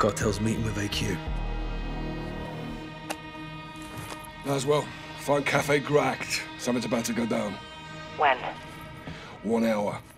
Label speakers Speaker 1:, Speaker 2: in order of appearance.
Speaker 1: Cartel's meeting with AQ.
Speaker 2: Laswell, find Cafe Gracht. Something's about to go down.
Speaker 3: When?
Speaker 2: 1 hour.